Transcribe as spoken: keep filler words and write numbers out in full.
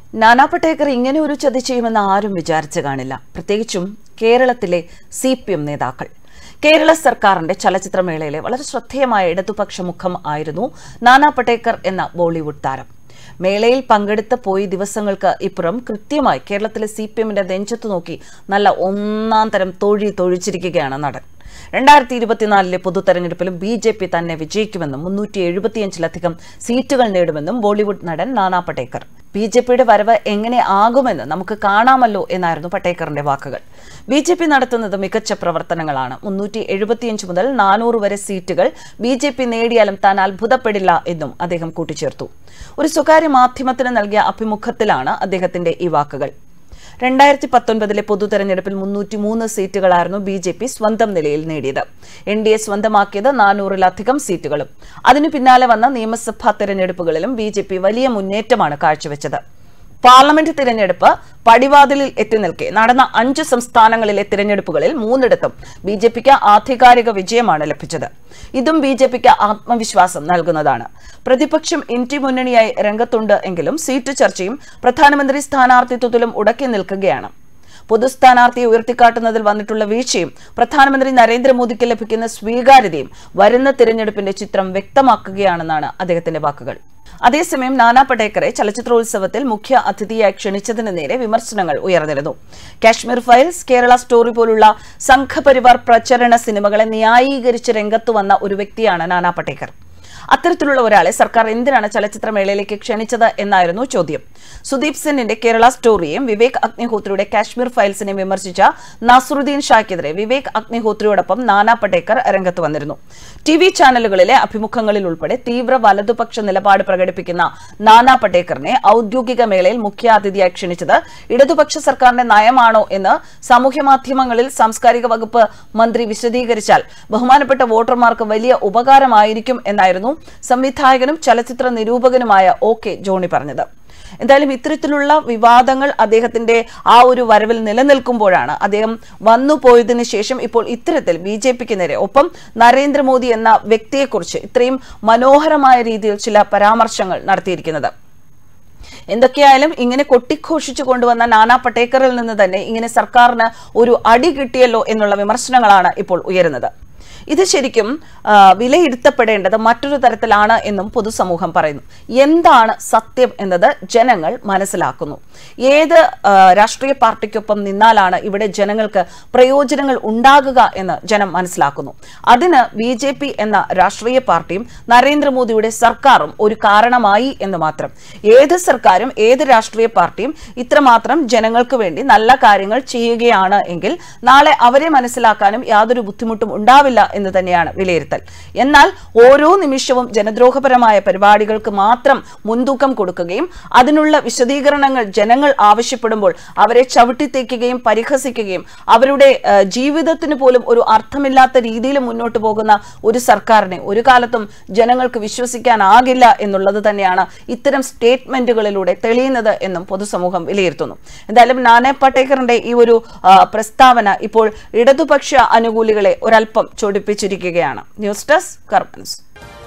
നാനാ പടേക്കർ ഇങ്ങനെ ഒരു ചതി ചെയ്യുമെന്ന് ആരും വിചാരിച്ചു കാണില്ല. പ്രത്യേകിച്ചും കേരളത്തിലെ സി പി എം നേതാക്കൾ. കേരള സർക്കാരിന്റെ ചലച്ചിത്രമേളയിലെ വളരെ ശ്രദ്ധേയമായ ഇടതുപക്ഷ മുഖം ആയിരുന്നു നാനാ പടേക്കർ എന്ന ബോളിവുഡ് താരം. മേളയിൽ പങ്കെടുത്ത് പോയി ദിവസങ്ങൾക്ക് ഇപ്പുറം കൃത്യമായി കേരളത്തിലെ സി പി എമ്മിന്റെ നെഞ്ചത്ത് നോക്കി നല്ല ഒന്നാം തരം തൊഴി തൊഴിച്ചിരിക്കുകയാണ് നടൻ. രണ്ടായിരത്തി ഇരുപത്തിനാലിലെ പൊതുതെരഞ്ഞെടുപ്പിലും ബി ജെ പി തന്നെ വിജയിക്കുമെന്നും മുന്നൂറ്റി എഴുപത്തിയഞ്ചിലധികം സീറ്റുകൾ നേടുമെന്നും ബോളിവുഡ് നടൻ നാനാ പടേക്കർ. ബി ജെ പിയുടെ വരവ് എങ്ങനെ ആകുമെന്ന് നമുക്ക് കാണാമല്ലോ എന്നായിരുന്നു പടേക്കറിന്റെ വാക്കുകൾ. ബി ജെ പി നടത്തുന്നത് മികച്ച പ്രവർത്തനങ്ങളാണ്. മുന്നൂറ്റി എഴുപത്തിയഞ്ച് മുതൽ നാനൂറ് വരെ സീറ്റുകൾ ബി ജെ പി നേടിയാലും താൻ അത്ഭുതപ്പെടില്ല എന്നും അദ്ദേഹം കൂട്ടിച്ചേർത്തു. ഒരു സ്വകാര്യ മാധ്യമത്തിന് നൽകിയ അഭിമുഖത്തിലാണ് അദ്ദേഹത്തിന്റെ ഈ വാക്കുകൾ. രണ്ടായിരത്തി പത്തൊൻപതിലെ പൊതുതെരഞ്ഞെടുപ്പിൽ മുന്നൂറ്റി മൂന്ന് സീറ്റുകളായിരുന്നു ബി ജെ പി സ്വന്തം നിലയിൽ നേടിയത്. എൻ ഡി എ സ്വന്തമാക്കിയത് നാനൂറിലധികം സീറ്റുകളും. അതിനു പിന്നാലെ വന്ന നിയമസഭാ തെരഞ്ഞെടുപ്പുകളിലും ബി ജെ പി വലിയ മുന്നേറ്റമാണ് കാഴ്ചവെച്ചത്. പാർലമെന്റ് തിരഞ്ഞെടുപ്പ് പടിവാതിലിൽ എത്തി നിൽക്കെ നടന്ന അഞ്ച് സംസ്ഥാനങ്ങളിലെ തിരഞ്ഞെടുപ്പുകളിൽ മൂന്നിടത്തും ബി ജെ പിക്ക് ആധികാരിക വിജയമാണ് ലഭിച്ചത്. ഇതും ബി ജെ പിക്ക് ആത്മവിശ്വാസം നൽകുന്നതാണ്. പ്രതിപക്ഷം ഇന്ത്യ മുന്നണിയായി രംഗത്തുണ്ട് എങ്കിലും സീറ്റ് ചർച്ചയും പ്രധാനമന്ത്രി സ്ഥാനാർത്ഥിത്വത്തിലും ഉടക്കി നിൽക്കുകയാണ്. പൊതു സ്ഥാനാർത്ഥിയെ ഉയർത്തിക്കാട്ടുന്നതിൽ വന്നിട്ടുള്ള വീഴ്ചയും പ്രധാനമന്ത്രി നരേന്ദ്രമോദിക്ക് ലഭിക്കുന്ന സ്വീകാര്യതയും വരുന്ന തിരഞ്ഞെടുപ്പിന്റെ ചിത്രം വ്യക്തമാക്കുകയാണെന്നാണ് അദ്ദേഹത്തിന്റെ വാക്കുകൾ. അതേസമയം നാനാ പടേക്കറെ ചലച്ചിത്രോത്സവത്തിൽ മുഖ്യ അതിഥിയായി ക്ഷണിച്ചതിന് നേരെ വിമർശനങ്ങൾ ഉയർന്നിരുന്നു. കാശ്മീർ ഫയൽസ്, കേരള സ്റ്റോറി പോലുള്ള സംഘപരിവാർ പ്രചരണ സിനിമകളെ ന്യായീകരിച്ച് രംഗത്തു വന്ന ഒരു വ്യക്തിയാണ് നാനാ പടേക്കർ. അത്തരത്തിലുള്ള ഒരാളെ സർക്കാർ എന്തിനാണ് ചലച്ചിത്രമേളയിലേക്ക് ക്ഷണിച്ചത് എന്നായിരുന്നു ചോദ്യം. സുദീപ് സെന്നിന്റെ കേരള സ്റ്റോറിയെയും വിവേക് അഗ്നിഹോത്രിയുടെ കാശ്മീർ ഫയൽസിനെയും വിമർശിച്ച നാസറുദ്ദീൻ ഷായ്ക്കെതിരെ വിവേക് അഗ്നിഹോത്രിയോടൊപ്പം നാനാ പടേക്കർ രംഗത്ത് വന്നിരുന്നു. ടി വി ചാനലുകളിലെ അഭിമുഖങ്ങളിൽ ഉൾപ്പെടെ തീവ്ര വലതുപക്ഷ നിലപാട് പ്രകടിപ്പിക്കുന്ന നാനാ പടേക്കറിനെ ഔദ്യോഗിക മേളയിൽ മുഖ്യാതിഥിയായി ക്ഷണിച്ചത് ഇടതുപക്ഷ സർക്കാരിന്റെ നയമാണോ എന്ന് സാമൂഹ്യമാധ്യമങ്ങളിൽ സാംസ്കാരിക വകുപ്പ് മന്ത്രി വിശദീകരിച്ചാൽ ബഹുമാനപ്പെട്ട വോട്ടർമാർക്ക് വലിയ ഉപകാരമായിരിക്കും എന്നായിരുന്നു സംവിധായകനും ചലച്ചിത്ര നിരൂപകനുമായ ഒ കെ ജോണി പറഞ്ഞത്. എന്തായാലും ഇത്തരത്തിലുള്ള വിവാദങ്ങൾ അദ്ദേഹത്തിന്റെ ആ ഒരു വരവിൽ നിലനിൽക്കുമ്പോഴാണ് അദ്ദേഹം വന്നുപോയതിനു ശേഷം ഇപ്പോൾ ഇത്തരത്തിൽ ബി ജെ പിക്ക് നേരെ, ഒപ്പം നരേന്ദ്രമോദി എന്ന വ്യക്തിയെക്കുറിച്ച് ഇത്രയും മനോഹരമായ രീതിയിൽ ചില പരാമർശങ്ങൾ നടത്തിയിരിക്കുന്നത്. എന്തൊക്കെയായാലും ഇങ്ങനെ കൊട്ടിഘോഷിച്ചു കൊണ്ടുവന്ന നാനാ പടേക്കറിൽ നിന്ന് തന്നെ ഇങ്ങനെ സർക്കാരിന് ഒരു അടി കിട്ടിയല്ലോ എന്നുള്ള വിമർശനങ്ങളാണ് ഇപ്പോൾ ഉയരുന്നത്. ഇത് ശരിക്കും വിലയിരുത്തപ്പെടേണ്ടത് മറ്റൊരു തരത്തിലാണ് എന്നും പൊതുസമൂഹം പറയുന്നു. എന്താണ് സത്യം എന്നത് ജനങ്ങൾ മനസ്സിലാക്കുന്നു. ഏത് രാഷ്ട്രീയ പാർട്ടിക്കൊപ്പം നിന്നാലാണ് ഇവിടെ ജനങ്ങൾക്ക് പ്രയോജനങ്ങൾ ഉണ്ടാകുക എന്ന് ജനം മനസ്സിലാക്കുന്നു. അതിന് ബി ജെ പി എന്ന രാഷ്ട്രീയ പാർട്ടിയും നരേന്ദ്രമോദിയുടെ സർക്കാരും ഒരു കാരണമായി എന്ന് മാത്രം. ഏത് സർക്കാരും ഏത് രാഷ്ട്രീയ പാർട്ടിയും ഇത്രമാത്രം ജനങ്ങൾക്ക് വേണ്ടി നല്ല കാര്യങ്ങൾ ചെയ്യുകയാണ് എങ്കിൽ നാളെ അവരെ മനസ്സിലാക്കാനും യാതൊരു ബുദ്ധിമുട്ടും ഉണ്ടാവില്ല എന്ന് തന്നെയാണ് വിലയിരുത്തൽ. എന്നാൽ ഓരോ നിമിഷവും ജനദ്രോഹപരമായ പരിപാടികൾക്ക് മാത്രം മുൻതൂക്കം കൊടുക്കുകയും അതിനുള്ള വിശദീകരണങ്ങൾ ജനങ്ങൾ ആവശ്യപ്പെടുമ്പോൾ അവരെ ചവിട്ടിത്തേക്കുകയും പരിഹസിക്കുകയും അവരുടെ ജീവിതത്തിന് പോലും ഒരു അർത്ഥമില്ലാത്ത രീതിയിൽ മുന്നോട്ട് പോകുന്ന ഒരു സർക്കാരിനെ ഒരു കാലത്തും ജനങ്ങൾക്ക് വിശ്വസിക്കാനാകില്ല എന്നുള്ളത് തന്നെയാണ് ഇത്തരം സ്റ്റേറ്റ്മെന്റുകളിലൂടെ തെളിയുന്നത് എന്നും പൊതുസമൂഹം വിലയിരുത്തുന്നു. എന്തായാലും നാനാ പടേക്കറിന്റെ ഈ ഒരു പ്രസ്താവന ഇപ്പോൾ ഇടതുപക്ഷ അനുകൂലികളെ ഒരൽപ്പം ചൊടിപ്പിച്ചിരിക്കുകയാണ്. News desk Karma news.